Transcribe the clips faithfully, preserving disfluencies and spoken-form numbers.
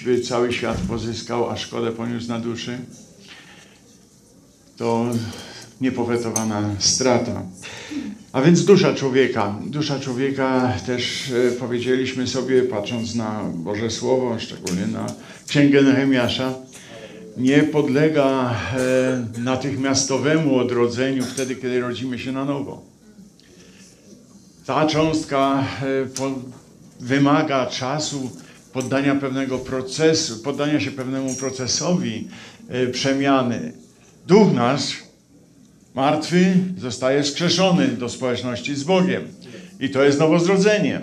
by cały świat pozyskał, a szkodę poniósł na duszy, to niepowetowana strata. A więc dusza człowieka. Dusza człowieka też e, powiedzieliśmy sobie, patrząc na Boże Słowo, szczególnie na Księgę Nehemiasza, nie podlega e, natychmiastowemu odrodzeniu wtedy, kiedy rodzimy się na nowo. Ta cząstka e, po, wymaga czasu poddania pewnego procesu, poddania się pewnemu procesowi e, przemiany. Duch nasz martwy zostaje wskrzeszony do społeczności z Bogiem. I to jest nowozrodzenie.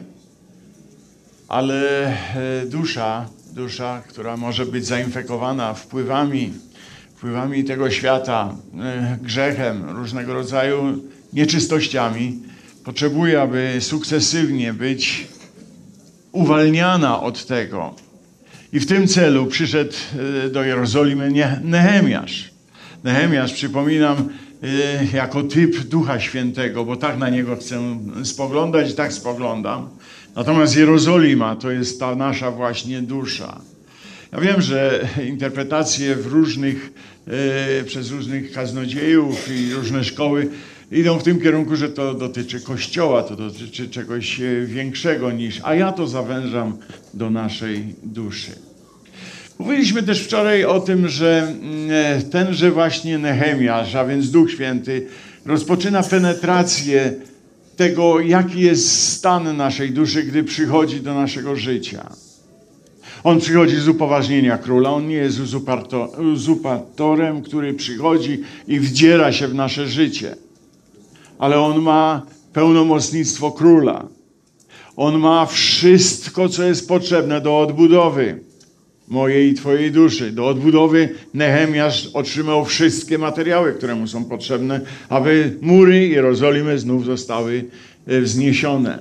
Ale dusza, dusza, która może być zainfekowana wpływami, wpływami tego świata, grzechem, różnego rodzaju nieczystościami, potrzebuje, aby sukcesywnie być uwalniana od tego. I w tym celu przyszedł do Jerozolimy Nehemiasz. Nehemiasz, przypominam, jako typ Ducha Świętego, bo tak na niego chcę spoglądać i tak spoglądam. Natomiast Jerozolima to jest ta nasza właśnie dusza. Ja wiem, że interpretacje w różnych, e, przez różnych kaznodziejów i różne szkoły idą w tym kierunku, że to dotyczy Kościoła, to dotyczy czegoś większego niż, a ja to zawężam do naszej duszy. Mówiliśmy też wczoraj o tym, że tenże właśnie Nehemiasz, a więc Duch Święty, rozpoczyna penetrację tego, jaki jest stan naszej duszy, gdy przychodzi do naszego życia. On przychodzi z upoważnienia króla, on nie jest uzurpatorem, który przychodzi i wdziera się w nasze życie. Ale on ma pełnomocnictwo króla. On ma wszystko, co jest potrzebne do odbudowy mojej i twojej duszy. Do odbudowy Nehemiasz otrzymał wszystkie materiały, które mu są potrzebne, aby mury Jerozolimy znów zostały wzniesione.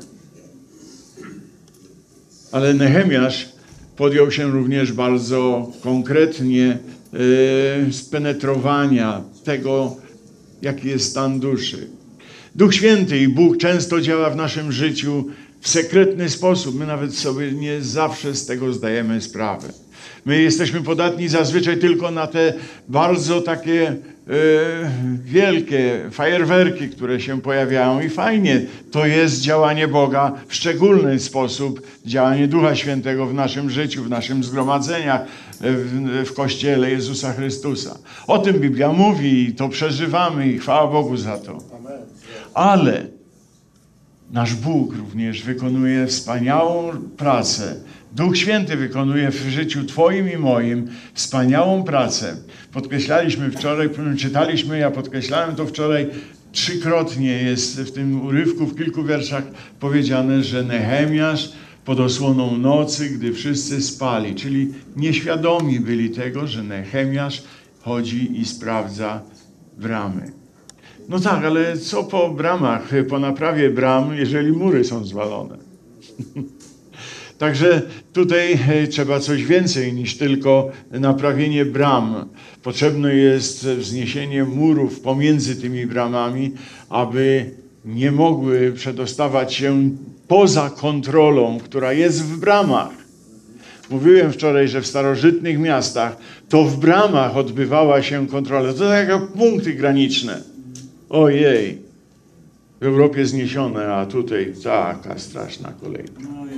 Ale Nehemiasz podjął się również bardzo konkretnie yy, spenetrowania tego, jaki jest stan duszy. Duch Święty i Bóg często działa w naszym życiu w sekretny sposób. My nawet sobie nie zawsze z tego zdajemy sprawę. My jesteśmy podatni zazwyczaj tylko na te bardzo takie e, wielkie fajerwerki, które się pojawiają i fajnie. To jest działanie Boga w szczególny sposób, działanie Ducha Świętego w naszym życiu, w naszym zgromadzeniach, w, w Kościele Jezusa Chrystusa. O tym Biblia mówi i to przeżywamy i chwała Bogu za to. Ale nasz Bóg również wykonuje wspaniałą pracę. Duch Święty wykonuje w życiu twoim i moim wspaniałą pracę. Podkreślaliśmy wczoraj, czytaliśmy, ja podkreślałem to wczoraj, trzykrotnie jest w tym urywku, w kilku wierszach powiedziane, że Nehemiasz pod osłoną nocy, gdy wszyscy spali, czyli nieświadomi byli tego, że Nehemiasz chodzi i sprawdza bramy. No tak, ale co po bramach, po naprawie bram, jeżeli mury są zwalone? Także tutaj trzeba coś więcej niż tylko naprawienie bram. Potrzebne jest wzniesienie murów pomiędzy tymi bramami, aby nie mogły przedostawać się poza kontrolą, która jest w bramach. Mówiłem wczoraj, że w starożytnych miastach to w bramach odbywała się kontrola. To tak jak punkty graniczne. Ojej, w Europie zniesione, a tutaj taka straszna kolejka.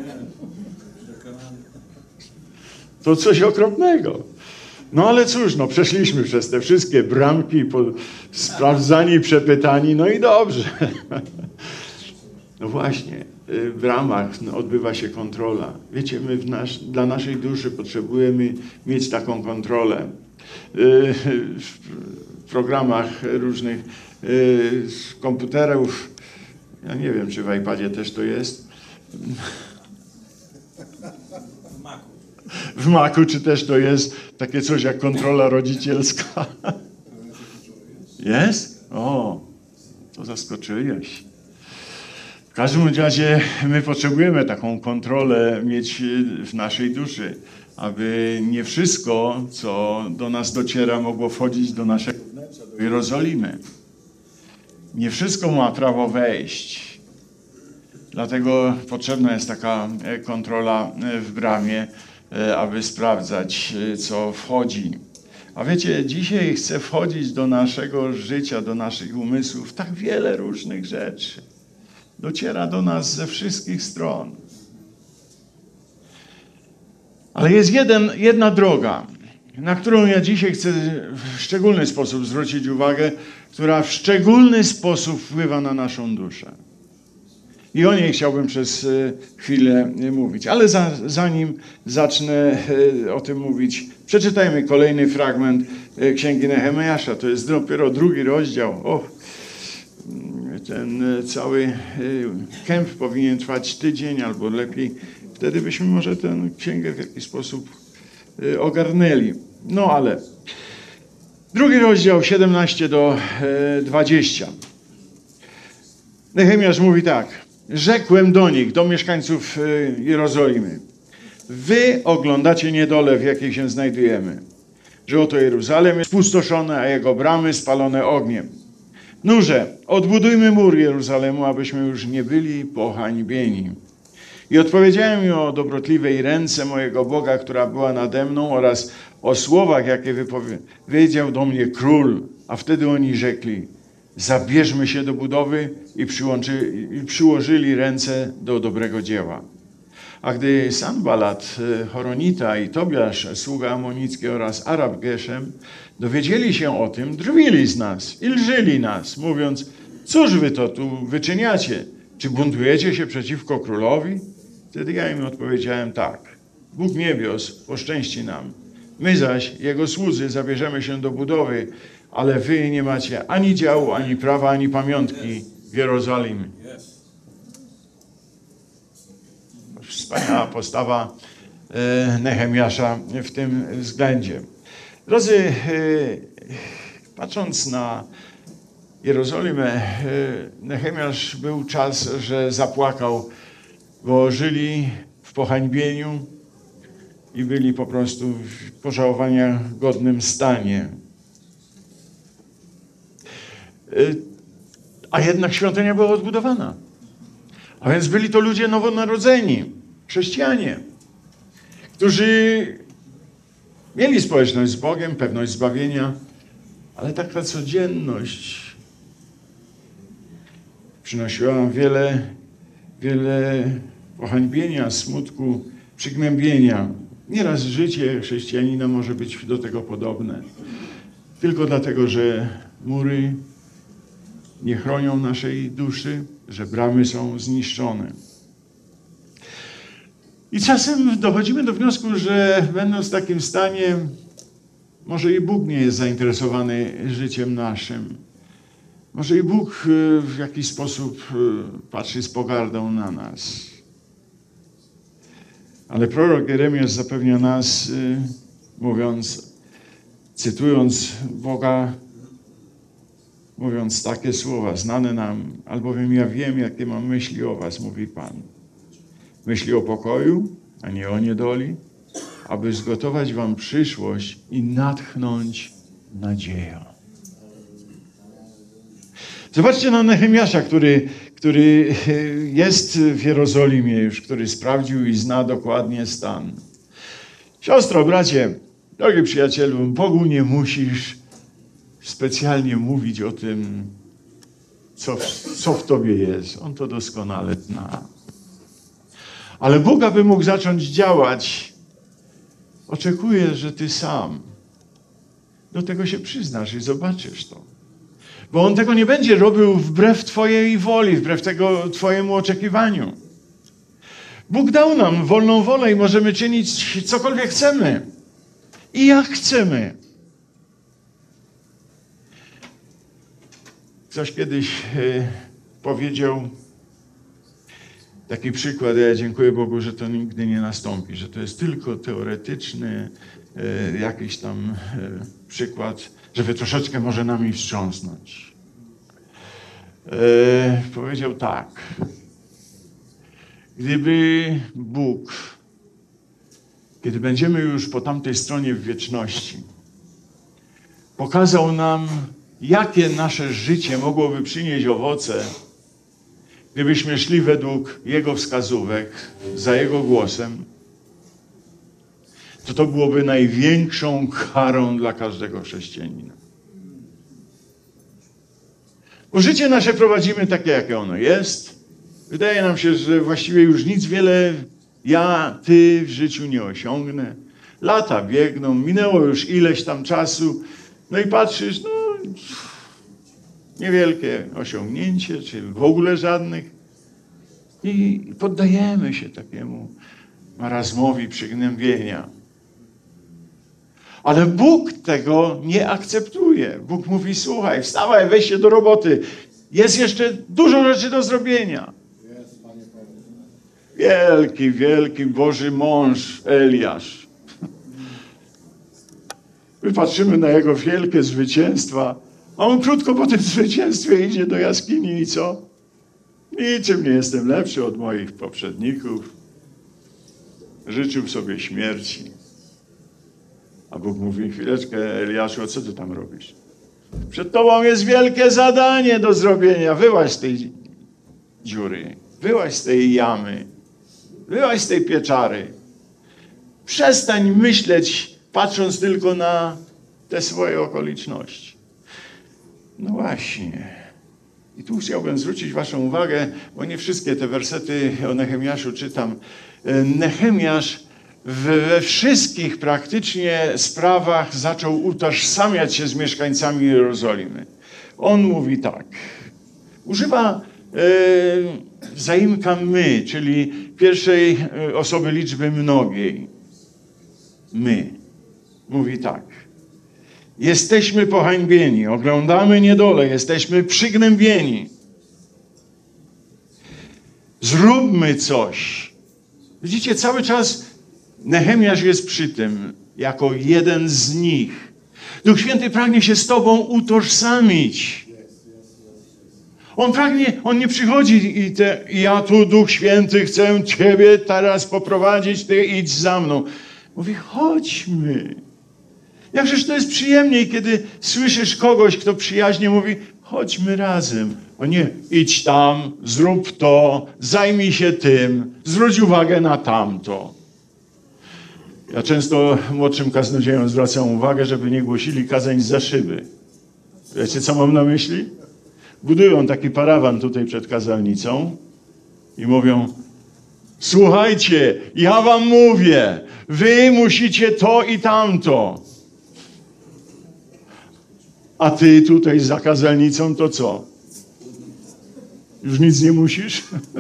To coś okropnego. No ale cóż, no przeszliśmy przez te wszystkie bramki, po, sprawdzani, przepytani, no i dobrze. No właśnie, w bramach odbywa się kontrola. Wiecie, my w nasz, dla naszej duszy potrzebujemy mieć taką kontrolę. W programach różnych z komputerów, ja nie wiem, czy w iPadzie też to jest. W Macu, czy też to jest takie coś jak kontrola rodzicielska? Jest? O, to zaskoczyłeś. W każdym razie my potrzebujemy taką kontrolę mieć w naszej duszy, aby nie wszystko, co do nas dociera, mogło wchodzić do naszego wnętrza, do Jerozolimy. Nie wszystko ma prawo wejść. Dlatego potrzebna jest taka kontrola w bramie. aby sprawdzać, co wchodzi. A wiecie, dzisiaj chce wchodzić do naszego życia, do naszych umysłów tak wiele różnych rzeczy. Dociera do nas ze wszystkich stron. Ale jest jeden, jedna droga, na którą ja dzisiaj chcę w szczególny sposób zwrócić uwagę, która w szczególny sposób wpływa na naszą duszę. I o niej chciałbym przez chwilę mówić. Ale za, zanim zacznę o tym mówić, przeczytajmy kolejny fragment Księgi Nehemiasza. To jest dopiero drugi rozdział. O, ten cały kemp powinien trwać tydzień albo lepiej. Wtedy byśmy może tę księgę w jakiś sposób ogarnęli. No ale drugi rozdział, siedemnaście do dwudziestu. Nehemiasz mówi tak. Rzekłem do nich, do mieszkańców Jerozolimy. Wy oglądacie niedolę, w jakiej się znajdujemy. Że oto Jeruzalem jest spustoszony, a jego bramy spalone ogniem. Nurze, odbudujmy mur Jeruzalemu, abyśmy już nie byli pohańbieni. I odpowiedziałem im o dobrotliwej ręce mojego Boga, która była nade mną, oraz o słowach, jakie wypowiedział do mnie król. A wtedy oni rzekli, zabierzmy się do budowy i, przyłączy, i przyłożyli ręce do dobrego dzieła. A gdy Sanbalat, Horonita i Tobiasz, sługa amonicki oraz Arab Geszem, dowiedzieli się o tym, drwili z nas i lżyli nas, mówiąc, cóż wy to tu wyczyniacie? Czy buntujecie się przeciwko królowi? Wtedy ja im odpowiedziałem tak. Bóg niebios poszczęści nam. My zaś, jego słudzy, zabierzemy się do budowy, ale wy nie macie ani działu, ani prawa, ani pamiątki w Jerozolimie. Wspaniała postawa e, Nehemiasza w tym względzie. Drodzy, e, patrząc na Jerozolimę, e, Nehemiasz był czas, że zapłakał, bo żyli w pohańbieniu i byli po prostu w pożałowania godnym stanie. A jednak świątynia była odbudowana. A więc byli to ludzie nowonarodzeni, chrześcijanie, którzy mieli społeczność z Bogiem, pewność zbawienia, ale taka codzienność przynosiła wiele, wiele pohańbienia, smutku, przygnębienia. Nieraz życie chrześcijanina może być do tego podobne. Tylko dlatego, że mury nie chronią naszej duszy, że bramy są zniszczone. I czasem dochodzimy do wniosku, że będąc w takim stanie, może i Bóg nie jest zainteresowany życiem naszym. Może i Bóg w jakiś sposób patrzy z pogardą na nas. Ale prorok Jeremiasz zapewnia nas, mówiąc, cytując Boga, mówiąc takie słowa, znane nam, albowiem ja wiem, jakie mam myśli o was, mówi Pan. Myśli o pokoju, a nie o niedoli, aby zgotować wam przyszłość i natchnąć nadzieją. Zobaczcie na Nehemiasza, który, który jest w Jerozolimie już, który sprawdził i zna dokładnie stan. Siostro, bracie, drogi przyjacielu, Bogu nie musisz specjalnie mówić o tym, co, co w tobie jest. On to doskonale zna. Ale Bóg, aby mógł zacząć działać, oczekuje, że ty sam do tego się przyznasz i zobaczysz to. Bo On tego nie będzie robił wbrew twojej woli, wbrew tego twojemu oczekiwaniu. Bóg dał nam wolną wolę i możemy czynić cokolwiek chcemy. I jak chcemy. Ktoś kiedyś e, powiedział taki przykład, ja dziękuję Bogu, że to nigdy nie nastąpi, że to jest tylko teoretyczny e, jakiś tam e, przykład, żeby troszeczkę może nami wstrząsnąć. E, powiedział tak. Gdyby Bóg, kiedy będziemy już po tamtej stronie w wieczności, pokazał nam, jakie nasze życie mogłoby przynieść owoce, gdybyśmy szli według Jego wskazówek, za Jego głosem, to to byłoby największą karą dla każdego chrześcijanina. Bo życie nasze prowadzimy takie, jakie ono jest. Wydaje nam się, że właściwie już nic wiele ja, ty w życiu nie osiągnę. Lata biegną, minęło już ileś tam czasu. No i patrzysz, no niewielkie osiągnięcie, czy w ogóle żadnych. I poddajemy się takiemu marazmowi przygnębienia. Ale Bóg tego nie akceptuje. Bóg mówi, słuchaj, wstawaj, weź się do roboty. Jest jeszcze dużo rzeczy do zrobienia. Wielki, wielki Boży mąż Eliasz. My patrzymy na jego wielkie zwycięstwa, a on krótko po tym zwycięstwie idzie do jaskini i co? Niczym nie jestem lepszy od moich poprzedników. Życzył sobie śmierci. A Bóg mówi, chwileczkę, Eliaszu, a co ty tam robisz? Przed tobą jest wielkie zadanie do zrobienia. Wyłaź z tej dziury. Wyłaź z tej jamy. Wyłaź z tej pieczary. Przestań myśleć, patrząc tylko na te swoje okoliczności. No właśnie. I tu chciałbym zwrócić waszą uwagę, bo nie wszystkie te wersety o Nehemiaszu czytam. Nehemiasz we wszystkich praktycznie sprawach zaczął utożsamiać się z mieszkańcami Jerozolimy. On mówi tak. Używa e, zaimka my, czyli pierwszej osoby liczby mnogiej. My. Mówi tak. Jesteśmy pohańbieni, oglądamy niedolę, jesteśmy przygnębieni. Zróbmy coś. Widzicie, cały czas Nehemiasz jest przy tym, jako jeden z nich. Duch Święty pragnie się z tobą utożsamić. On pragnie, on nie przychodzi i te, ja tu, Duch Święty, chcę ciebie teraz poprowadzić, ty idź za mną. Mówi, chodźmy. Jakżeż to jest przyjemniej, kiedy słyszysz kogoś, kto przyjaźnie mówi, chodźmy razem. O nie, idź tam, zrób to, zajmij się tym, zwróć uwagę na tamto. Ja często młodszym kaznodziejom zwracam uwagę, żeby nie głosili kazań zza szyby. Wiecie, co mam na myśli? Budują taki parawan tutaj przed kazalnicą i mówią, słuchajcie, ja wam mówię, wy musicie to i tamto. A ty tutaj za kazalnicą to co? Już nic nie musisz?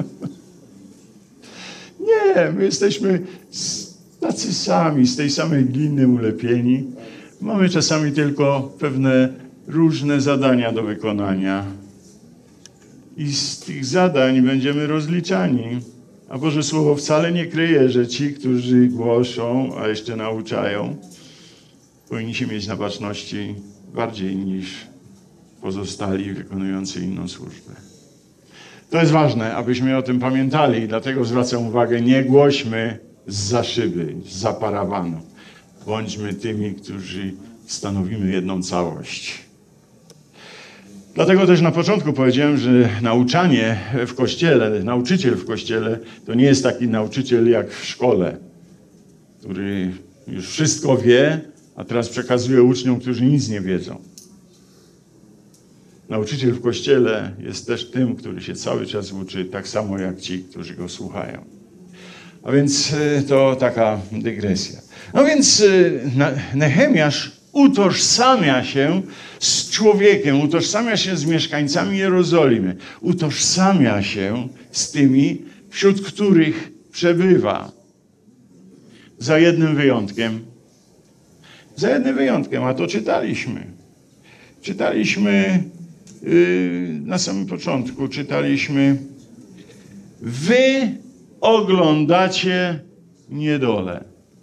Nie, my jesteśmy tacy sami, z tej samej gliny ulepieni. Mamy czasami tylko pewne różne zadania do wykonania. I z tych zadań będziemy rozliczani. A Boże Słowo wcale nie kryje, że ci, którzy głoszą, a jeszcze nauczają, powinni się mieć na baczności bardziej niż pozostali wykonujący inną służbę. To jest ważne, abyśmy o tym pamiętali. Dlatego zwracam uwagę, nie głośmy zza szyby, zza parawanu. Bądźmy tymi, którzy stanowimy jedną całość. Dlatego też na początku powiedziałem, że nauczanie w kościele, nauczyciel w kościele, to nie jest taki nauczyciel jak w szkole, który już wszystko wie, a teraz przekazuje uczniom, którzy nic nie wiedzą. Nauczyciel w kościele jest też tym, który się cały czas uczy, tak samo jak ci, którzy go słuchają. A więc to taka dygresja. No więc Nehemiasz utożsamia się z człowiekiem, utożsamia się z mieszkańcami Jerozolimy, utożsamia się z tymi, wśród których przebywa. Za jednym wyjątkiem. Za jednym wyjątkiem, a to czytaliśmy. Czytaliśmy yy, na samym początku, czytaliśmy wy oglądacie niedolę.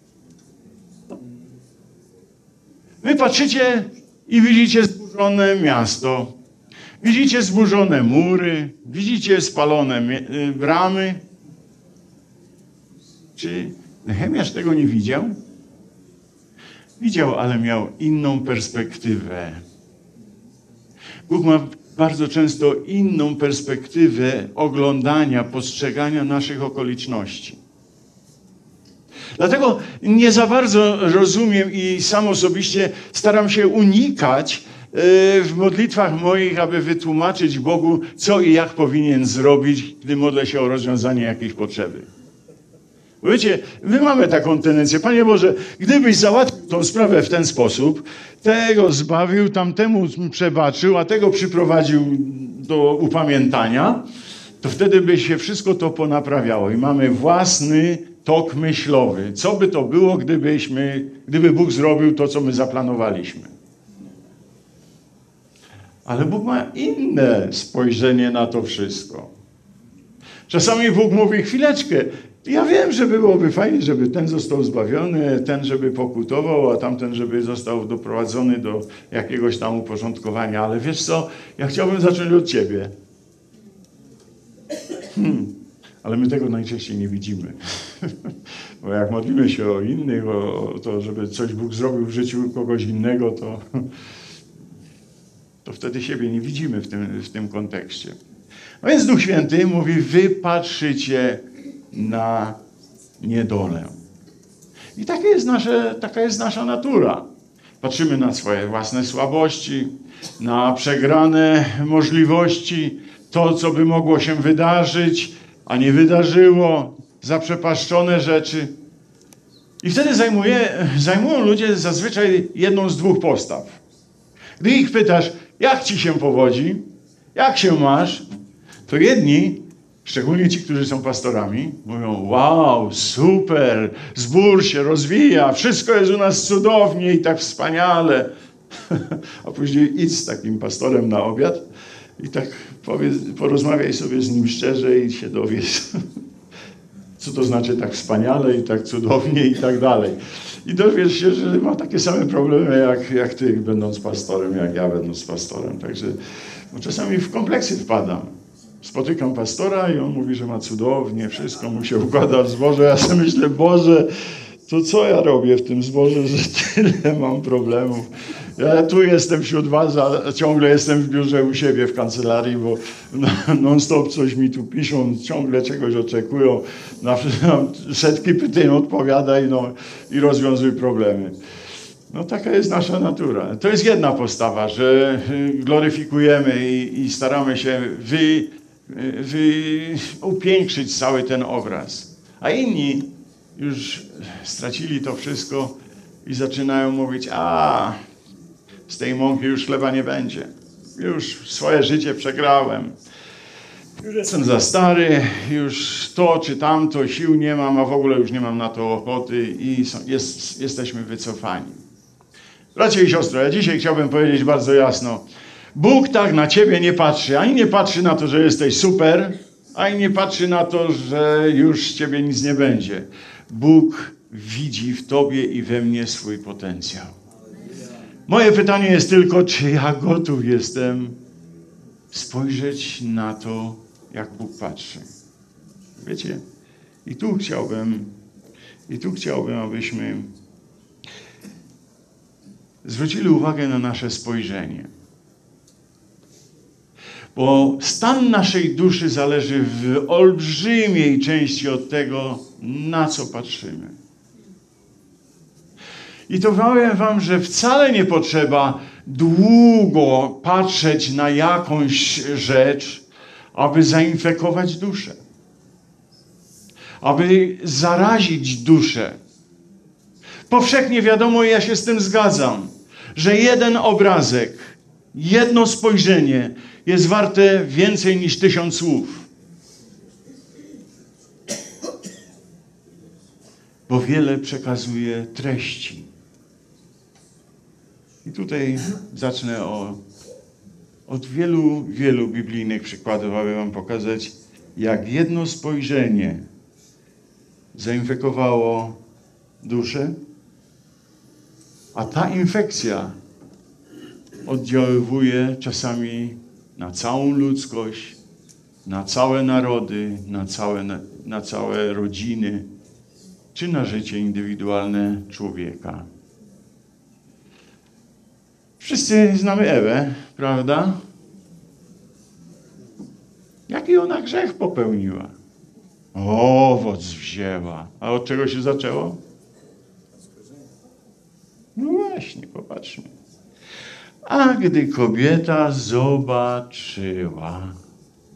Wy patrzycie i widzicie zburzone miasto, widzicie zburzone mury, widzicie spalone bramy. Czy Nehemiasz tego nie widział? Widział, ale miał inną perspektywę. Bóg ma bardzo często inną perspektywę oglądania, postrzegania naszych okoliczności. Dlatego nie za bardzo rozumiem i sam osobiście staram się unikać w modlitwach moich, aby wytłumaczyć Bogu, co i jak powinien zrobić, gdy modlę się o rozwiązanie jakiejś potrzeby. Wiecie, my mamy taką tendencję. Panie Boże, gdybyś załatwił tą sprawę w ten sposób, tego zbawił, tamtemu przebaczył, a tego przyprowadził do upamiętania, to wtedy by się wszystko to ponaprawiało. I mamy własny tok myślowy. Co by to było, gdybyśmy, gdyby Bóg zrobił to, co my zaplanowaliśmy? Ale Bóg ma inne spojrzenie na to wszystko. Czasami Bóg mówi, chwileczkę, ja wiem, że byłoby fajnie, żeby ten został zbawiony, ten, żeby pokutował, a tamten, żeby został doprowadzony do jakiegoś tam uporządkowania. Ale wiesz co, ja chciałbym zacząć od ciebie. Hmm. Ale my tego najczęściej nie widzimy. Bo jak modlimy się o innych, o to, żeby coś Bóg zrobił w życiu kogoś innego, to, to wtedy siebie nie widzimy w tym, w tym kontekście. No więc Duch Święty mówi, wy patrzycie na niedolę. I takie jest nasze, taka jest nasza natura. Patrzymy na swoje własne słabości, na przegrane możliwości, to, co by mogło się wydarzyć, a nie wydarzyło, zaprzepaszczone rzeczy. I wtedy zajmuje, zajmują ludzie zazwyczaj jedną z dwóch postaw. Gdy ich pytasz, jak ci się powodzi, jak się masz, to jedni, szczególnie ci, którzy są pastorami, mówią, wow, super, zbór się rozwija, wszystko jest u nas cudownie i tak wspaniale. A później idź z takim pastorem na obiad i tak powiedz, porozmawiaj sobie z nim szczerze i się dowiesz, co to znaczy tak wspaniale i tak cudownie i tak dalej. I dowiesz się, że ma takie same problemy jak, jak ty, będąc pastorem, jak ja, będąc pastorem. Także no, czasami w kompleksy wpadam. Spotykam pastora i on mówi, że ma cudownie, wszystko mu się układa w zborze. Ja sobie myślę, Boże, to co ja robię w tym zborze, że tyle mam problemów. Ja tu jestem wśród was, a ciągle jestem w biurze u siebie w kancelarii, bo non-stop coś mi tu piszą, ciągle czegoś oczekują. Na setki pytań odpowiadaj no, i rozwiązuj problemy. No taka jest nasza natura. To jest jedna postawa, że gloryfikujemy i, i staramy się wy, wy, upiększyć cały ten obraz. A inni już stracili to wszystko i zaczynają mówić, a z tej mąki już chleba nie będzie. Już swoje życie przegrałem. Już jestem za stary, już to czy tamto, sił nie mam, a w ogóle już nie mam na to ochoty i są, jest, jesteśmy wycofani. Bracia i siostry, ja dzisiaj chciałbym powiedzieć bardzo jasno. Bóg tak na ciebie nie patrzy. Ani nie patrzy na to, że jesteś super, ani nie patrzy na to, że już z ciebie nic nie będzie. Bóg widzi w tobie i we mnie swój potencjał. Moje pytanie jest tylko, czy ja gotów jestem spojrzeć na to, jak Bóg patrzy. Wiecie? I tu chciałbym, i tu chciałbym, abyśmy zwrócili uwagę na nasze spojrzenie. Bo stan naszej duszy zależy w olbrzymiej części od tego, na co patrzymy. I to powiem wam, że wcale nie potrzeba długo patrzeć na jakąś rzecz, aby zainfekować duszę. Aby zarazić duszę. Powszechnie wiadomo, ja się z tym zgadzam, że jeden obrazek, jedno spojrzenie jest warte więcej niż tysiąc słów. Bo wiele przekazuje treści. I tutaj zacznę o, od wielu, wielu biblijnych przykładów, aby wam pokazać, jak jedno spojrzenie zainfekowało duszę, a ta infekcja oddziaływuje czasami na całą ludzkość, na całe narody, na całe, na, na całe rodziny, czy na życie indywidualne człowieka. Wszyscy znamy Ewę, prawda? Jaki ona grzech popełniła? Owoc wzięła. A od czego się zaczęło? No właśnie, popatrzmy. A gdy kobieta zobaczyła,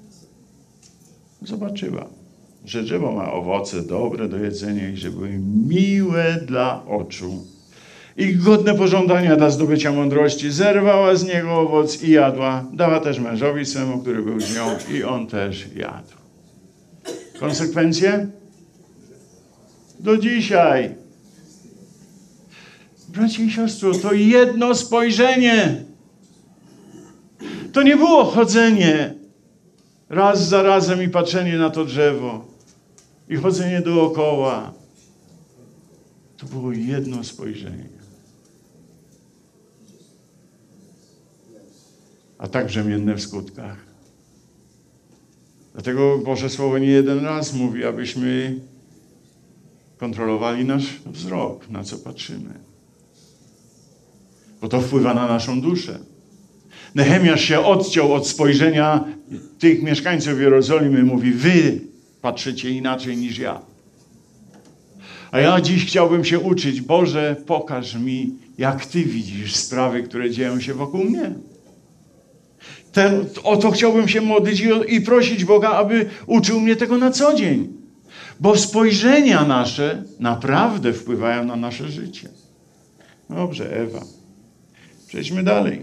zobaczyła, że drzewo ma owoce dobre do jedzenia i że były miłe dla oczu i godne pożądania dla zdobycia mądrości, zerwała z niego owoc i jadła. Dała też mężowi swemu, który był z nią, i on też jadł. Konsekwencje? Do dzisiaj. Bracie i siostro, to jedno spojrzenie. To nie było chodzenie raz za razem i patrzenie na to drzewo i chodzenie dookoła. To było jedno spojrzenie. A tak brzemienne w skutkach. Dlatego Boże Słowo nie jeden raz mówi, abyśmy kontrolowali nasz wzrok, na co patrzymy. Bo to wpływa na naszą duszę. Nehemiasz się odciął od spojrzenia tych mieszkańców Jerozolimy. Mówi, wy patrzycie inaczej niż ja. A ja dziś chciałbym się uczyć. Boże, pokaż mi, jak Ty widzisz sprawy, które dzieją się wokół mnie. Te, o to chciałbym się modlić i, i prosić Boga, aby uczył mnie tego na co dzień. Bo spojrzenia nasze naprawdę wpływają na nasze życie. Dobrze, Ewa. Przejdźmy dalej.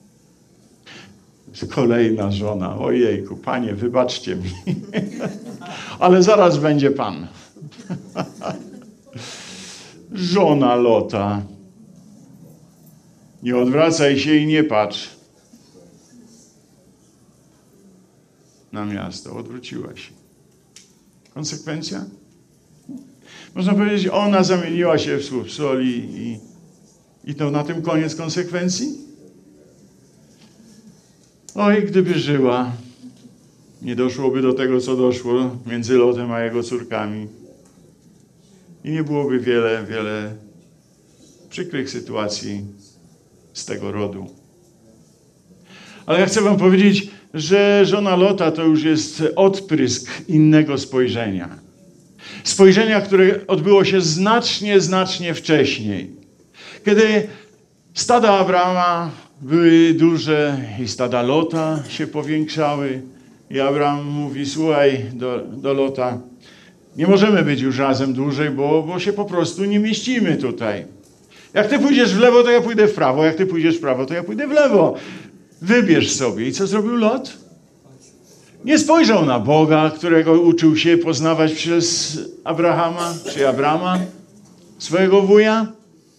Kolejna żona. Ojejku, Panie, wybaczcie mi. Ale zaraz będzie Pan. Żona Lota. Nie odwracaj się i nie patrz na miasto. Odwróciła się. Konsekwencja? Można powiedzieć, ona zamieniła się w słup soli i, i to na tym koniec konsekwencji? Oj, gdyby żyła, nie doszłoby do tego, co doszło między Lotem a jego córkami. I nie byłoby wiele, wiele przykrych sytuacji z tego rodu. Ale ja chcę wam powiedzieć, że żona Lota to już jest odprysk innego spojrzenia. Spojrzenia, które odbyło się znacznie, znacznie wcześniej. Kiedy stada Abrama były duże i stada Lota się powiększały i Abraham mówi, słuchaj do, do Lota, nie możemy być już razem dłużej, bo, bo się po prostu nie mieścimy tutaj. Jak ty pójdziesz w lewo, to ja pójdę w prawo. Jak ty pójdziesz w prawo, to ja pójdę w lewo. Wybierz sobie. I co zrobił Lot? Nie spojrzał na Boga, którego uczył się poznawać przez Abrahama, czy Abrama, swojego wuja.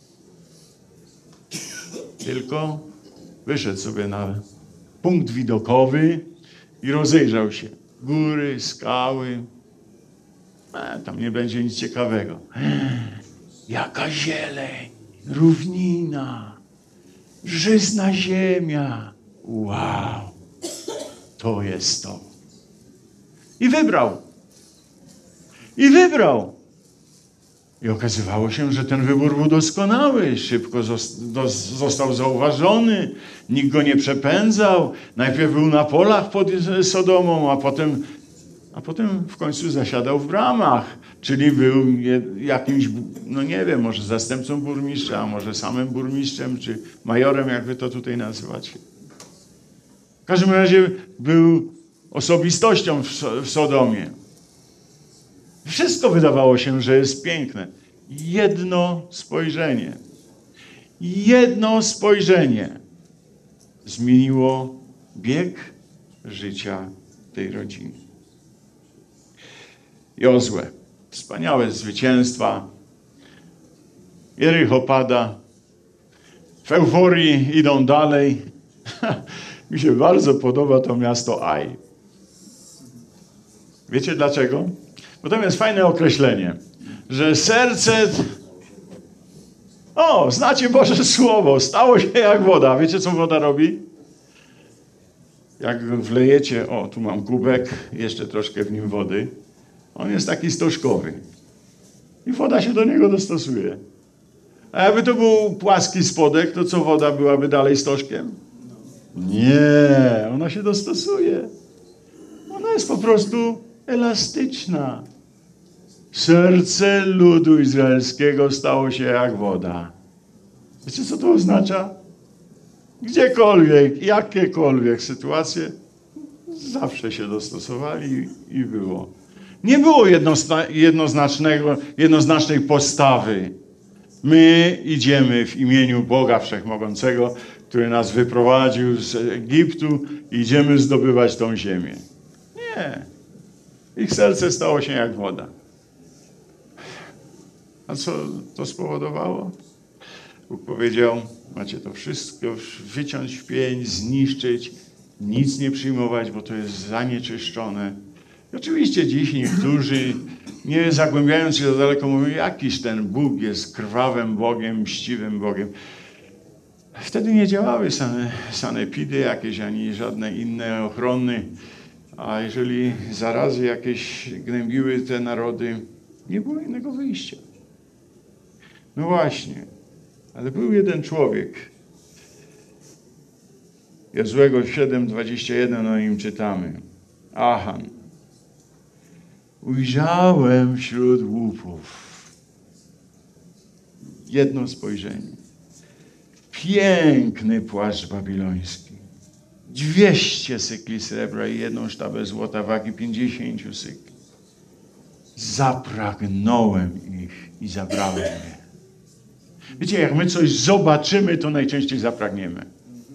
Tylko wyszedł sobie na punkt widokowy i rozejrzał się. Góry, skały. E, tam nie będzie nic ciekawego. Jaka zieleń, równina, żyzna ziemia. Wow, to jest to. I wybrał. I wybrał. I okazywało się, że ten wybór był doskonały. Szybko został zauważony. Nikt go nie przepędzał. Najpierw był na polach pod Sodomą, a potem, a potem w końcu zasiadał w bramach. Czyli był jakimś, no nie wiem, może zastępcą burmistrza, a może samym burmistrzem, czy majorem, jak wy to tutaj nazywacie. W każdym razie był osobistością w Sodomie. Wszystko wydawało się, że jest piękne. Jedno spojrzenie. Jedno spojrzenie zmieniło bieg życia tej rodziny. Jozue. Wspaniałe zwycięstwa. Jericho pada. W euforii idą dalej. Mi się bardzo podoba to miasto Aj. Wiecie dlaczego? Bo tam jest fajne określenie, że serce... O, znacie Boże Słowo, stało się jak woda. Wiecie, co woda robi? Jak wlejecie, o, tu mam kubek, jeszcze troszkę w nim wody. On jest taki stożkowy. I woda się do niego dostosuje. A jakby to był płaski spodek, to co woda byłaby dalej stożkiem? Nie, ona się dostosuje. Ona jest po prostu elastyczna. Serce ludu izraelskiego stało się jak woda. Wiecie, co to oznacza? Gdziekolwiek, jakiekolwiek sytuacje, zawsze się dostosowali i było. Nie było jednoznacznego, jednoznacznej postawy. My idziemy w imieniu Boga Wszechmogącego, który nas wyprowadził z Egiptu i idziemy zdobywać tą ziemię. Nie. Ich serce stało się jak woda. A co to spowodowało? Bóg powiedział, macie to wszystko wyciąć w pień, zniszczyć, nic nie przyjmować, bo to jest zanieczyszczone. I oczywiście dziś niektórzy, nie zagłębiając się za daleko, mówią, jakiś ten Bóg jest krwawym Bogiem, mściwym Bogiem. Wtedy nie działały sane, sanepidy jakieś, ani żadne inne ochrony. A jeżeli zarazy jakieś gnębiły te narody, nie było innego wyjścia. No właśnie, ale był jeden człowiek. Jozłego siedem, dwadzieścia jeden, o nim czytamy. Achan. Ujrzałem wśród łupów jedno spojrzenie. Piękny płaszcz babiloński. Dwieście sykli srebra i jedną sztabę złota wagi pięćdziesięciu sykli. Zapragnąłem ich i zabrałem je. Wiecie, jak my coś zobaczymy, to najczęściej zapragniemy.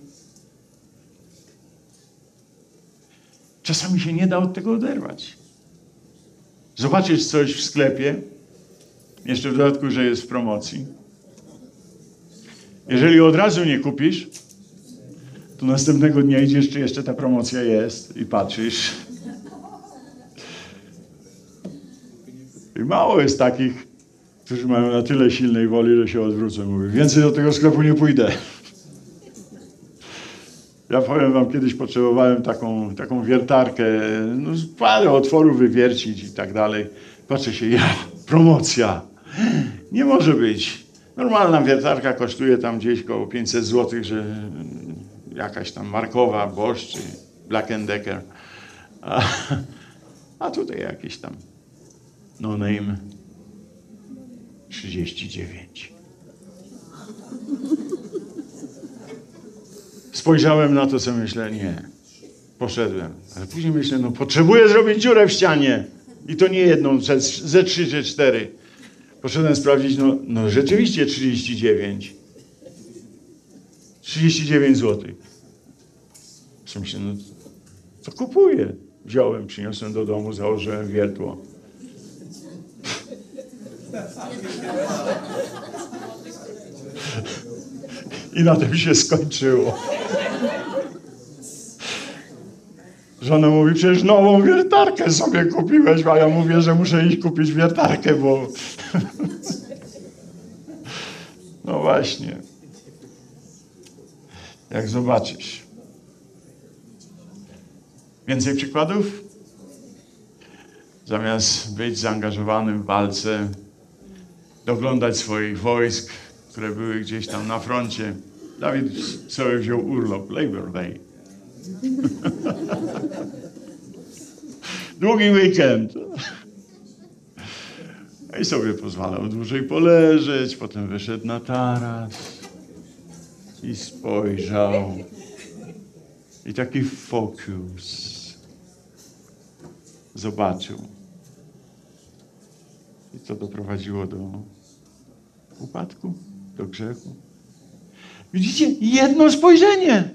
Czasami się nie da od tego oderwać. Zobaczysz coś w sklepie, jeszcze w dodatku, że jest w promocji. Jeżeli od razu nie kupisz, to następnego dnia idziesz, czy jeszcze ta promocja jest i patrzysz. I mało jest takich, którzy mają na tyle silnej woli, że się odwrócą. Mówię, więcej do tego sklepu nie pójdę. Ja powiem wam, kiedyś potrzebowałem taką, taką wiertarkę, no parę otworów wywiercić i tak dalej. Patrzę się, ja, promocja. Nie może być. Normalna wiertarka kosztuje tam gdzieś koło pięćset złotych, że jakaś tam markowa, Bosch czy Black and Decker. A, a tutaj jakieś tam no name trzydzieści dziewięć. Spojrzałem na to, co myślę, nie. Poszedłem. Ale później myślę, no potrzebuję zrobić dziurę w ścianie. I to nie jedną, ze, ze trzy czy cztery. Poszedłem sprawdzić, no, no rzeczywiście trzydzieści dziewięć. trzydzieści dziewięć złotych. Co myślę, no to kupuję. Wziąłem, przyniosłem do domu, założyłem wiertło. I na tym się skończyło. Żona mówi, przecież nową wiertarkę sobie kupiłeś, a ja mówię, że muszę iść kupić wiertarkę, bo... No właśnie. Jak zobaczysz. Więcej przykładów? Zamiast być zaangażowanym w walce, doglądać swoich wojsk, które były gdzieś tam na froncie, Dawid sobie wziął urlop, Labor Day. Długi weekend. I sobie pozwalał dłużej poleżeć, potem wyszedł na taras i spojrzał. I taki fokus zobaczył. I to doprowadziło do upadku, do grzechu. Widzicie? Jedno spojrzenie.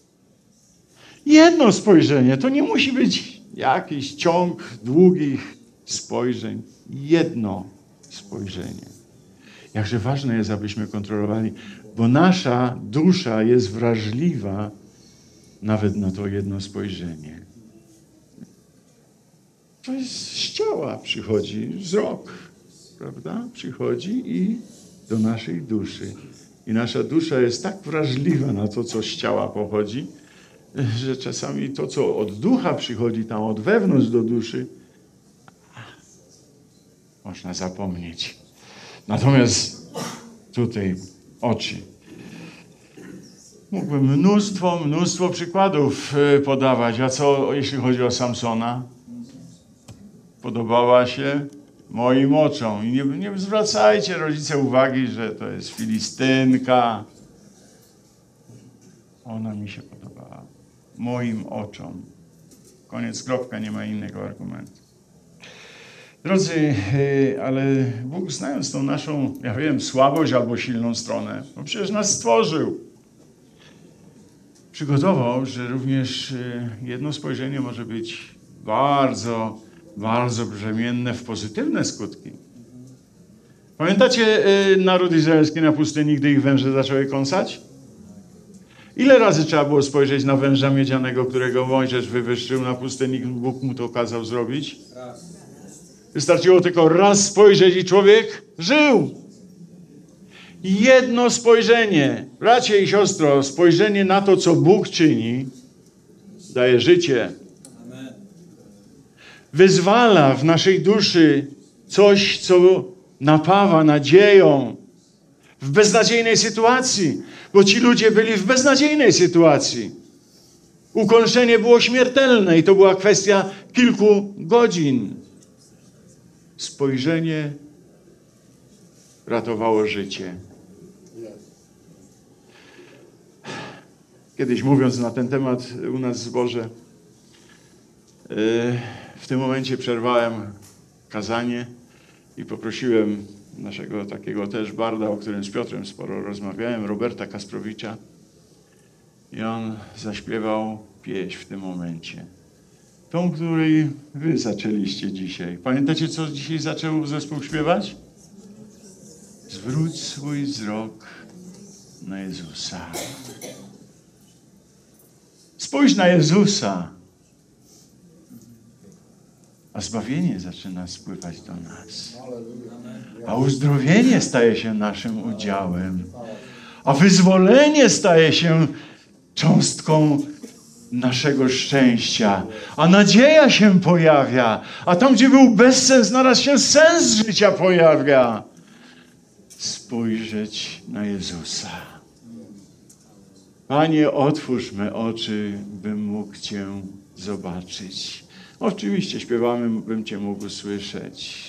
Jedno spojrzenie. To nie musi być jakiś ciąg długich spojrzeń. Jedno spojrzenie. Jakże ważne jest, abyśmy kontrolowali, bo nasza dusza jest wrażliwa nawet na to jedno spojrzenie. To jest z ciała przychodzi wzrok, prawda? Przychodzi i do naszej duszy. I nasza dusza jest tak wrażliwa na to, co z ciała pochodzi, że czasami to, co od ducha przychodzi tam od wewnątrz do duszy, można zapomnieć. Natomiast tutaj oczy. Mógłbym mnóstwo, mnóstwo przykładów podawać. A co, jeśli chodzi o Samsona? Podobała się moim oczom. I nie, nie zwracajcie, rodzice, uwagi, że to jest Filistynka. Ona mi się podobała. Moim oczom. Koniec, kropka, nie ma innego argumentu. Drodzy, ale Bóg, znając tą naszą, ja wiem, słabość albo silną stronę, bo przecież nas stworzył. Przygotował, że również jedno spojrzenie może być bardzo, bardzo brzemienne w pozytywne skutki. Pamiętacie naród izraelski na pustyni, gdy ich węże zaczęły kąsać? Ile razy trzeba było spojrzeć na węża miedzianego, którego Mojżesz wywyższył na pustyni, Bóg mu to kazał zrobić? Wystarczyło tylko raz spojrzeć i człowiek żył. Jedno spojrzenie, bracie i siostro, spojrzenie na to, co Bóg czyni, daje życie. Wyzwala w naszej duszy coś, co napawa nadzieją w beznadziejnej sytuacji, bo ci ludzie byli w beznadziejnej sytuacji. Ukąszenie było śmiertelne i to była kwestia kilku godzin. Spojrzenie ratowało życie. Kiedyś mówiąc na ten temat u nas w zborze, w tym momencie przerwałem kazanie i poprosiłem naszego takiego też barda, o którym z Piotrem sporo rozmawiałem, Roberta Kasprowicza, i on zaśpiewał pieśń w tym momencie. Tą, której wy zaczęliście dzisiaj. Pamiętacie, co dzisiaj zaczął zespół śpiewać? Zwróć swój wzrok na Jezusa. Spójrz na Jezusa, a zbawienie zaczyna spływać do nas. A uzdrowienie staje się naszym udziałem. A wyzwolenie staje się cząstką naszego szczęścia. A nadzieja się pojawia. A tam, gdzie był bezsens, naraz się sens życia pojawia. Spojrzeć na Jezusa. Panie, otwórz me oczy, bym mógł Cię zobaczyć. Oczywiście śpiewamy, bym Cię mógł słyszeć.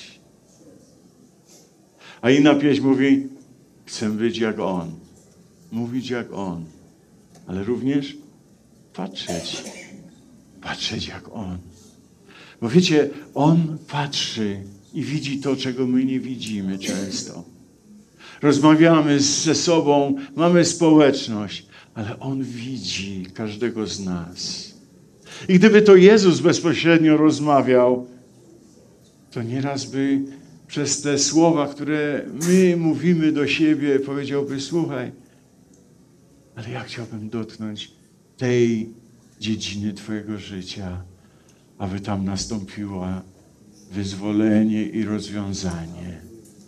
A inna pieśń mówi, chcę być jak On. Mówić jak On. Ale również patrzeć. Patrzeć jak On. Bo wiecie, On patrzy i widzi to, czego my nie widzimy często. Rozmawiamy ze sobą, mamy społeczność, ale On widzi każdego z nas. I gdyby to Jezus bezpośrednio rozmawiał, to nieraz by przez te słowa, które my mówimy do siebie, powiedziałby, słuchaj, ale ja chciałbym dotknąć tej dziedziny Twojego życia, aby tam nastąpiło wyzwolenie i rozwiązanie.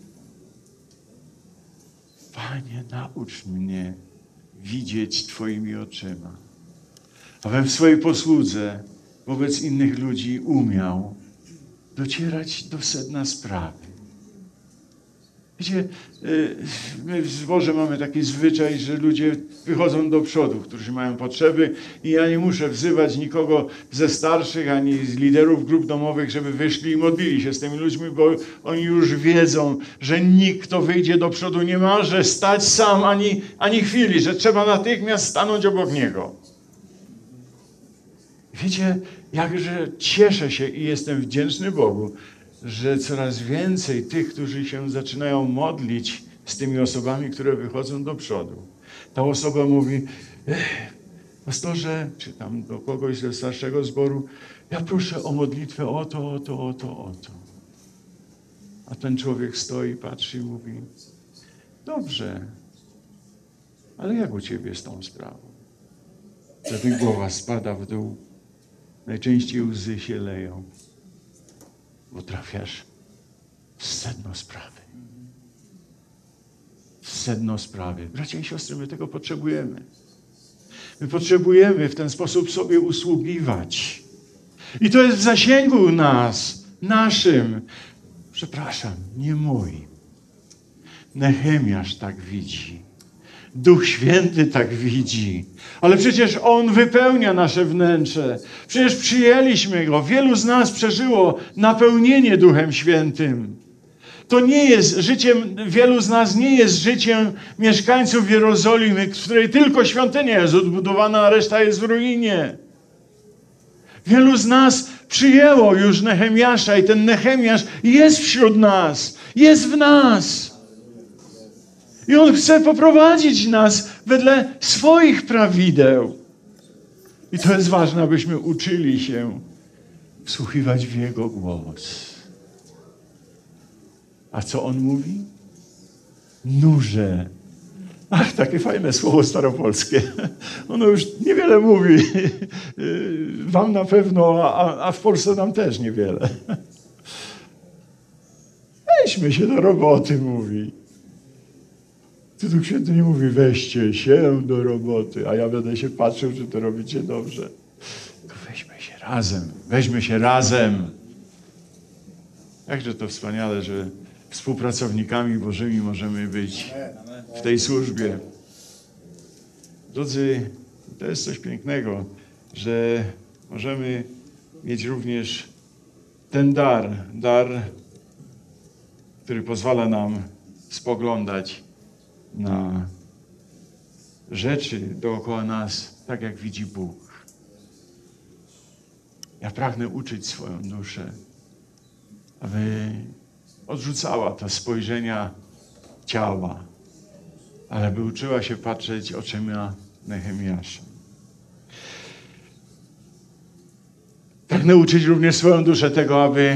Panie, naucz mnie widzieć Twoimi oczyma, abym w swojej posłudze wobec innych ludzi umiał docierać do sedna sprawy. Wiecie, my w zborze mamy taki zwyczaj, że ludzie wychodzą do przodu, którzy mają potrzeby i ja nie muszę wzywać nikogo ze starszych, ani z liderów grup domowych, żeby wyszli i modlili się z tymi ludźmi, bo oni już wiedzą, że nikt, kto wyjdzie do przodu, nie może stać sam ani, ani chwili, że trzeba natychmiast stanąć obok niego. Wiecie, jakże cieszę się i jestem wdzięczny Bogu, że coraz więcej tych, którzy się zaczynają modlić z tymi osobami, które wychodzą do przodu. Ta osoba mówi, pastorze, czy tam do kogoś ze starszego zboru, ja proszę o modlitwę o to, o to, o to, o to. A ten człowiek stoi, patrzy i mówi, dobrze, ale jak u ciebie z tą sprawą? Wtedy głowa spada w dół, najczęściej łzy się leją, bo trafiasz w sedno sprawy. W sedno sprawy. Bracia i siostry, my tego potrzebujemy. My potrzebujemy w ten sposób sobie usługiwać. I to jest w zasięgu nas, naszym. Przepraszam, nie moim. Nehemiasz tak widzi, Duch Święty tak widzi. Ale przecież On wypełnia nasze wnętrze. Przecież przyjęliśmy Go. Wielu z nas przeżyło napełnienie Duchem Świętym. To nie jest życiem, wielu z nas nie jest życiem mieszkańców Jerozolimy, w której tylko świątynia jest odbudowana, a reszta jest w ruinie. Wielu z nas przyjęło już Nehemiasza i ten Nehemiasz jest wśród nas, jest w nas. I On chce poprowadzić nas wedle swoich prawideł. I to jest ważne, abyśmy uczyli się wsłuchiwać w Jego głos. A co On mówi? Nurze. Ach, takie fajne słowo staropolskie. Ono już niewiele mówi. Wam na pewno, a, a w Polsce nam też niewiele. Weźmy się do roboty, mówi. Tu Duch Święty nie mówi, weźcie się do roboty, a ja będę się patrzył, czy to robicie dobrze. Tylko weźmy się razem, weźmy się razem. Jakże to wspaniale, że współpracownikami Bożymi możemy być w tej służbie. Drodzy, to jest coś pięknego, że możemy mieć również ten dar, dar, który pozwala nam spoglądać na rzeczy dookoła nas, tak jak widzi Bóg. Ja pragnę uczyć swoją duszę, aby odrzucała te spojrzenia ciała, ale by uczyła się patrzeć oczyma Nehemiasza. Pragnę uczyć również swoją duszę tego, aby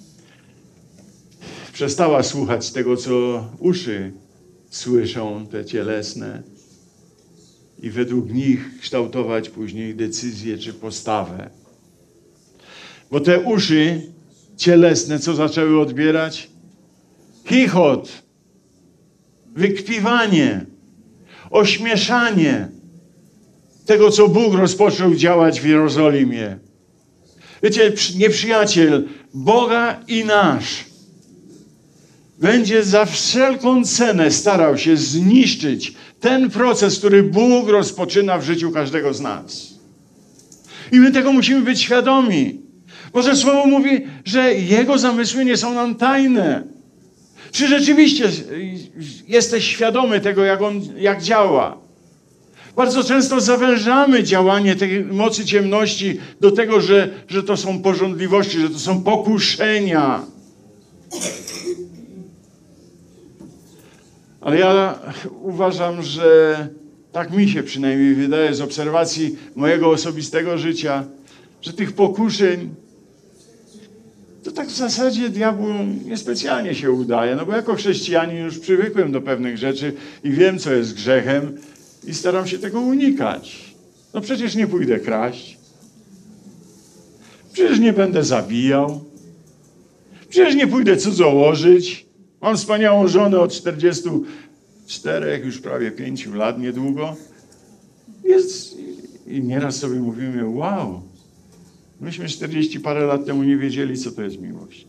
przestała słuchać tego, co uszy słyszą, te cielesne, i według nich kształtować później decyzję czy postawę. Bo te uszy cielesne, co zaczęły odbierać? Chichot, wykpiwanie, ośmieszanie tego, co Bóg rozpoczął działać w Jerozolimie. Wiecie, nieprzyjaciel Boga i nasz będzie za wszelką cenę starał się zniszczyć ten proces, który Bóg rozpoczyna w życiu każdego z nas. I my tego musimy być świadomi. Boże Słowo mówi, że Jego zamysły nie są nam tajne. Czy rzeczywiście jesteś świadomy tego, jak On jak działa? Bardzo często zawężamy działanie tej mocy ciemności do tego, że, że to są pożądliwości, że to są pokuszenia. Ale ja uważam, że tak mi się przynajmniej wydaje z obserwacji mojego osobistego życia, że tych pokuszeń to tak w zasadzie diabłu niespecjalnie się udaje. No bo jako chrześcijanin już przywykłem do pewnych rzeczy i wiem, co jest grzechem i staram się tego unikać. No przecież nie pójdę kraść. Przecież nie będę zabijał. Przecież nie pójdę cudzołożyć. Mam wspaniałą żonę od czterdziestu czterech, już prawie pięciu lat niedługo. Jest, i nieraz sobie mówimy, wow, myśmy czterdzieści parę lat temu nie wiedzieli, co to jest miłość.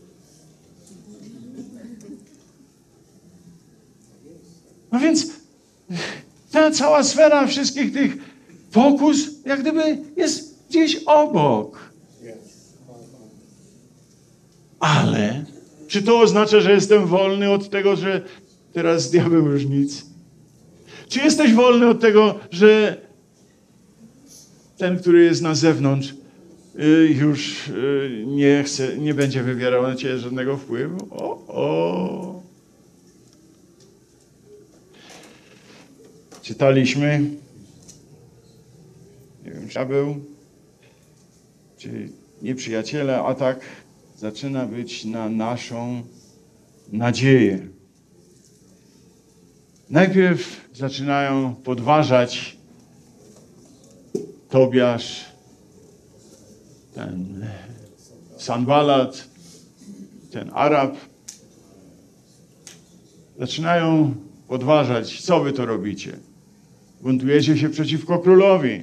No więc ta cała sfera wszystkich tych pokus, jak gdyby jest gdzieś obok. Ale czy to oznacza, że jestem wolny od tego, że teraz diabeł już nic? Czy jesteś wolny od tego, że ten, który jest na zewnątrz, już nie chce, nie będzie wywierał na ciebie żadnego wpływu? O, o. Czytaliśmy, nie wiem, czy był, czy nieprzyjaciele, atak zaczyna być na naszą nadzieję. Najpierw zaczynają podważać Tobiasz, ten Sanballat, ten Arab. Zaczynają podważać, co wy to robicie. Buntujecie się przeciwko królowi.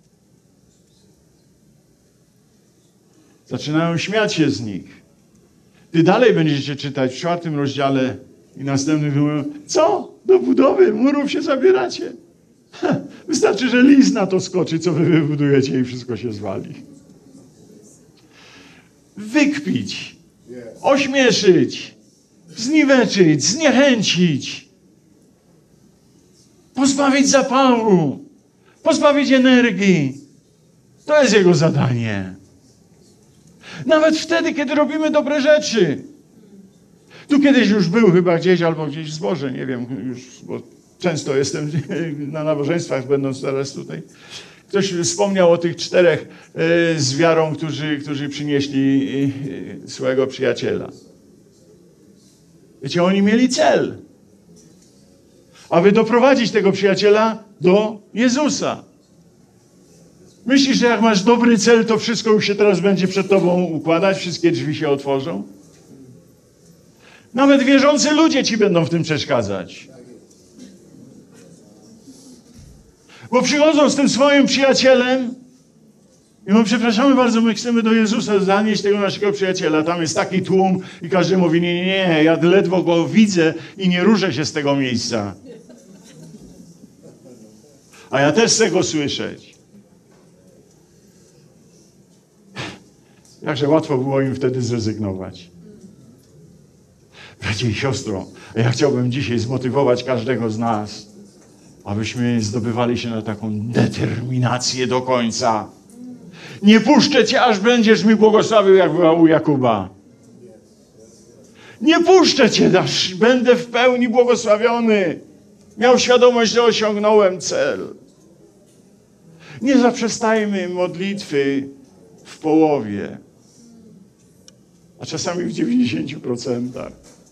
Zaczynają śmiać się z nich. Ty dalej będziecie czytać w czwartym rozdziale i następnym mówią, co? Do budowy murów się zabieracie? Wystarczy, że list na to skoczy, co wy wybudujecie i wszystko się zwali. Wykpić, ośmieszyć, zniweczyć, zniechęcić, pozbawić zapału, pozbawić energii. To jest jego zadanie. Nawet wtedy, kiedy robimy dobre rzeczy. Tu kiedyś już był chyba gdzieś, albo gdzieś w zborze, nie wiem, już, bo często jestem na nabożeństwach, będąc teraz tutaj. Ktoś wspomniał o tych czterech e, z wiarą, którzy, którzy przynieśli e, swojego przyjaciela. Wiecie, oni mieli cel, aby doprowadzić tego przyjaciela do Jezusa. Myślisz, że jak masz dobry cel, to wszystko już się teraz będzie przed tobą układać, wszystkie drzwi się otworzą? Nawet wierzący ludzie ci będą w tym przeszkadzać. Bo przychodzą z tym swoim przyjacielem i my przepraszamy bardzo, my chcemy do Jezusa zanieść tego naszego przyjaciela. Tam jest taki tłum i każdy mówi, nie, nie, nie, ja ledwo go widzę i nie ruszę się z tego miejsca. A ja też chcę go słyszeć. Jakże łatwo było im wtedy zrezygnować. Bracie i siostro, ja chciałbym dzisiaj zmotywować każdego z nas, abyśmy zdobywali się na taką determinację do końca. Nie puszczę cię, aż będziesz mi błogosławił, jak była u Jakuba. Nie puszczę cię, aż będę w pełni błogosławiony. Miał świadomość, że osiągnąłem cel. Nie zaprzestajmy modlitwy w połowie, a czasami w dziewięćdziesięciu procentach.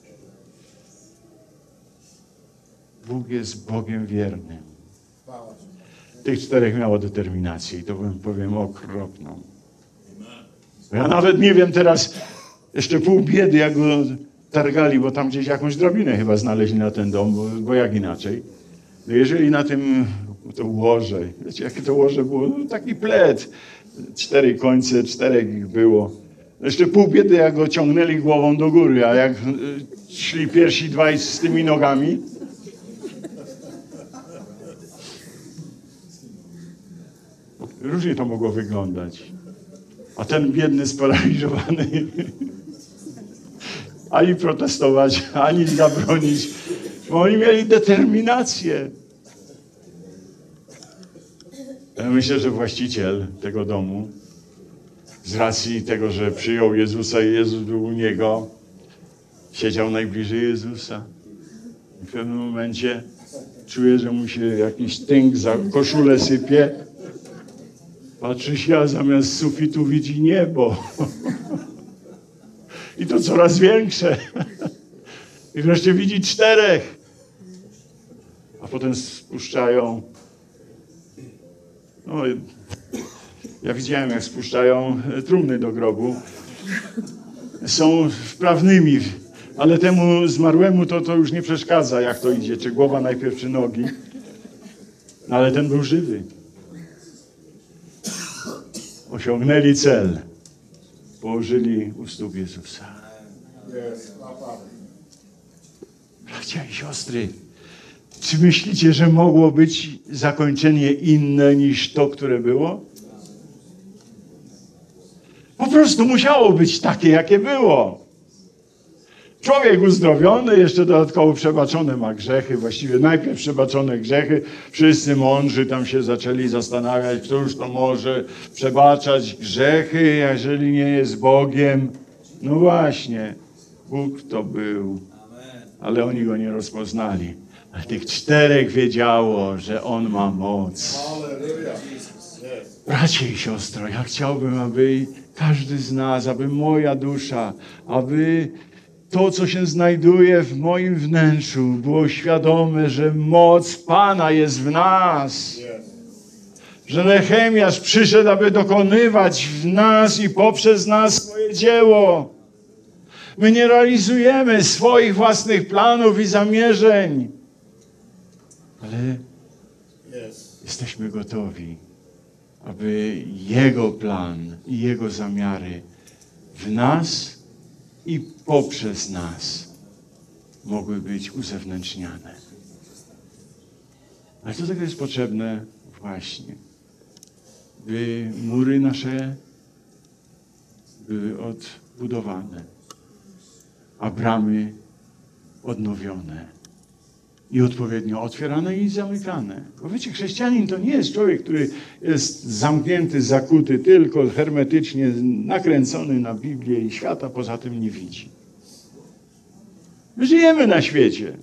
Bóg jest Bogiem wiernym. Tych czterech miało determinację i to wam powiem okropną. Ja nawet nie wiem teraz, jeszcze pół biedy, jak go targali, bo tam gdzieś jakąś drabinę chyba znaleźli na ten dom, bo, bo jak inaczej. No jeżeli na tym, to łoże, wiecie jakie to łoże było? No, taki pled, cztery końce, czterech ich było. Jeszcze pół biedy, jak go ciągnęli głową do góry, a jak szli pierwsi dwaj z tymi nogami, różnie to mogło wyglądać. A ten biedny, sparaliżowany, ani protestować, ani zabronić, bo oni mieli determinację. Ja myślę, że właściciel tego domu, z racji tego, że przyjął Jezusa i Jezus był u niego, siedział najbliżej Jezusa. I w pewnym momencie czuje, że mu się jakiś tynk za koszulę sypie. Patrzy się, a zamiast sufitu widzi niebo. I to coraz większe. I wreszcie widzi czterech. A potem spuszczają. No, ja widziałem, jak spuszczają trumny do grobu. Są wprawnymi, ale temu zmarłemu to, to już nie przeszkadza, jak to idzie. Czy głowa najpierw, czy nogi. No, ale ten był żywy. Osiągnęli cel. Położyli u stóp Jezusa. Bracia i siostry, czy myślicie, że mogło być zakończenie inne niż to, które było? Po prostu musiało być takie, jakie było. Człowiek uzdrowiony, jeszcze dodatkowo przebaczone ma grzechy, właściwie najpierw przebaczone grzechy. Wszyscy mądrzy tam się zaczęli zastanawiać, kto już to może przebaczać grzechy, jeżeli nie jest Bogiem. No właśnie, Bóg to był, ale oni go nie rozpoznali. Ale tych czterech wiedziało, że On ma moc. Bracie i siostro, ja chciałbym, aby każdy z nas, aby moja dusza, aby to, co się znajduje w moim wnętrzu, było świadome, że moc Pana jest w nas. Że Nehemiasz przyszedł, aby dokonywać w nas i poprzez nas swoje dzieło. My nie realizujemy swoich własnych planów i zamierzeń, ale jesteśmy gotowi, aby Jego plan i Jego zamiary w nas i poprzez nas mogły być uzewnętrzniane. Ale do tego jest potrzebne właśnie, by mury nasze były odbudowane, a bramy odnowione i odpowiednio otwierane i zamykane. Bo wiecie, chrześcijanin to nie jest człowiek, który jest zamknięty, zakuty, tylko hermetycznie nakręcony na Biblię i świata poza tym nie widzi. My żyjemy na świecie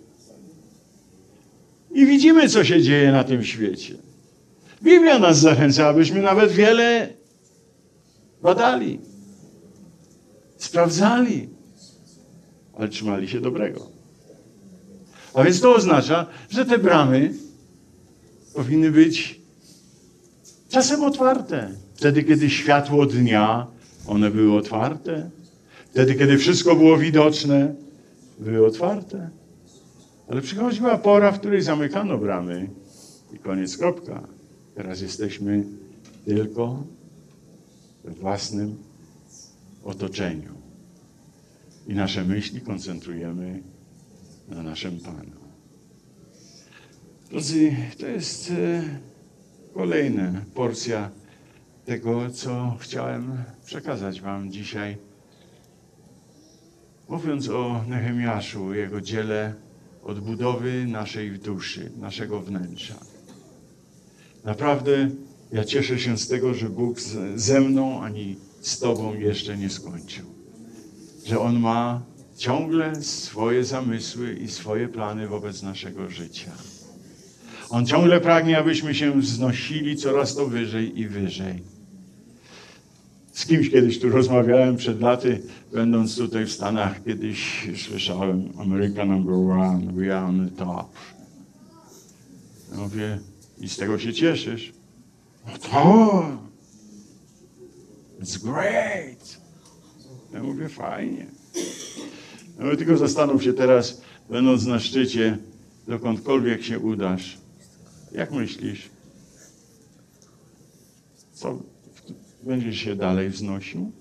i widzimy, co się dzieje na tym świecie. Biblia nas zachęca, abyśmy nawet wiele badali, sprawdzali, ale trzymali się dobrego. A więc to oznacza, że te bramy powinny być czasem otwarte. Wtedy, kiedy światło dnia, one były otwarte. Wtedy, kiedy wszystko było widoczne, były otwarte. Ale przychodziła pora, w której zamykano bramy i koniec, kropka. Teraz jesteśmy tylko we własnym otoczeniu. I nasze myśli koncentrujemy na naszym Panu. Drodzy, to jest e, kolejna porcja tego, co chciałem przekazać wam dzisiaj. Mówiąc o Nehemiaszu, jego dziele odbudowy naszej duszy, naszego wnętrza. Naprawdę ja cieszę się z tego, że Bóg ze mną ani z Tobą jeszcze nie skończył. Że On ma ciągle swoje zamysły i swoje plany wobec naszego życia. On ciągle pragnie, abyśmy się wznosili coraz to wyżej i wyżej. Z kimś kiedyś tu rozmawiałem przed laty, będąc tutaj w Stanach, kiedyś słyszałem America number one, we are on the top. Ja mówię, i z tego się cieszysz? No to, it's great. Ja mówię, fajnie. No tylko zastanów się teraz, będąc na szczycie, dokądkolwiek się udasz. Jak myślisz? Co będziesz się dalej wznosił?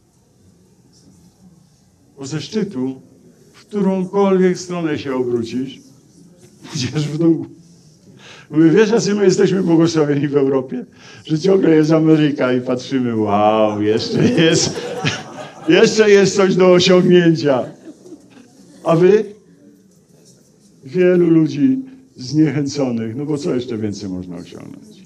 Bo ze szczytu, w którąkolwiek stronę się obrócisz, pójdziesz w dół. Mówię, wiesz, jacy my jesteśmy błogosławieni w Europie? Że ciągle jest Ameryka i patrzymy, wow, jeszcze jest, jeszcze jest coś do osiągnięcia. A wy? Wielu ludzi zniechęconych, no bo co jeszcze więcej można osiągnąć?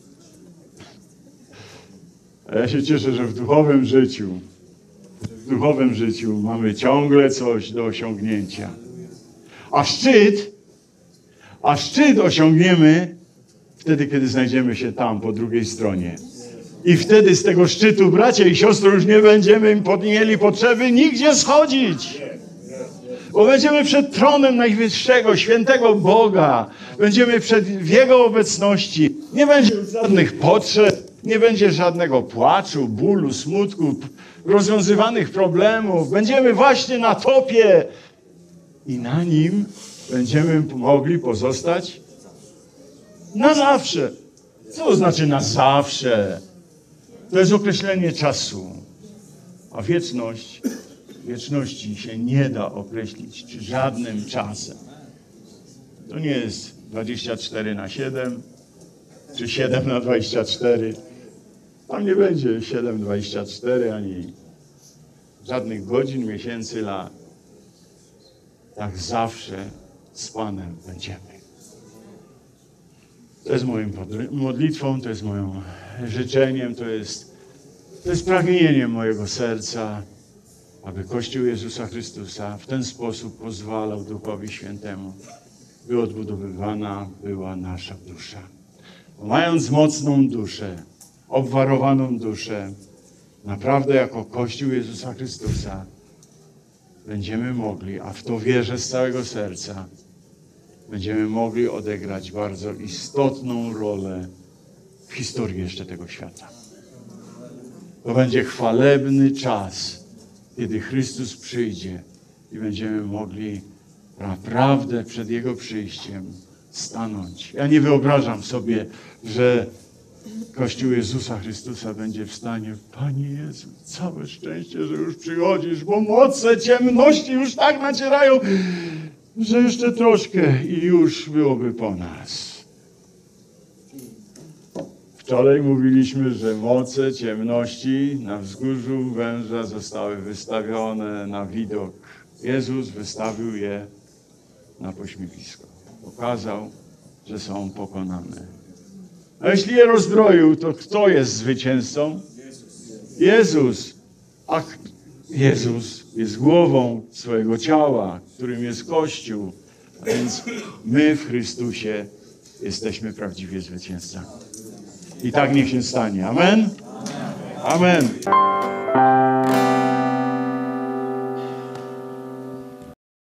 A ja się cieszę, że w duchowym życiu, w duchowym życiu mamy ciągle coś do osiągnięcia. A szczyt, a szczyt osiągniemy wtedy, kiedy znajdziemy się tam, po drugiej stronie. I wtedy z tego szczytu, bracia i siostry, już nie będziemy mieli potrzeby nigdzie schodzić. Bo będziemy przed tronem Najwyższego, Świętego Boga. Będziemy przed w Jego obecności. Nie będzie żadnych potrzeb, nie będzie żadnego płaczu, bólu, smutku, rozwiązywanych problemów. Będziemy właśnie na topie i na Nim będziemy mogli pozostać na zawsze. Co to znaczy na zawsze? To jest określenie czasu. A wieczność, wieczności się nie da określić czy żadnym czasem. To nie jest dwadzieścia cztery na siedem, czy siedem na dwadzieścia cztery. Tam nie będzie siedem na dwadzieścia cztery, ani żadnych godzin, miesięcy, lat. Tak zawsze z Panem będziemy. To jest moją modlitwą, to jest moim życzeniem, to jest, to jest pragnieniem mojego serca, aby Kościół Jezusa Chrystusa w ten sposób pozwalał Duchowi Świętemu, by odbudowywana była nasza dusza. Bo mając mocną duszę, obwarowaną duszę, naprawdę jako Kościół Jezusa Chrystusa będziemy mogli, a w to wierzę z całego serca, będziemy mogli odegrać bardzo istotną rolę w historii jeszcze tego świata. To będzie chwalebny czas, kiedy Chrystus przyjdzie i będziemy mogli naprawdę przed Jego przyjściem stanąć. Ja nie wyobrażam sobie, że Kościół Jezusa Chrystusa będzie w stanie, Panie Jezu, całe szczęście, że już przychodzisz, bo moce ciemności już tak nacierają, że jeszcze troszkę i już byłoby po nas. Wczoraj mówiliśmy, że moce ciemności na wzgórzu węża zostały wystawione na widok. Jezus wystawił je na pośmiewisko. Pokazał, że są pokonane. A jeśli je rozdroił, to kto jest zwycięzcą? Jezus. A Jezus jest głową swojego ciała, którym jest Kościół. A więc my w Chrystusie jesteśmy prawdziwie zwycięzcami. I tak niech się stanie. Amen? Amen.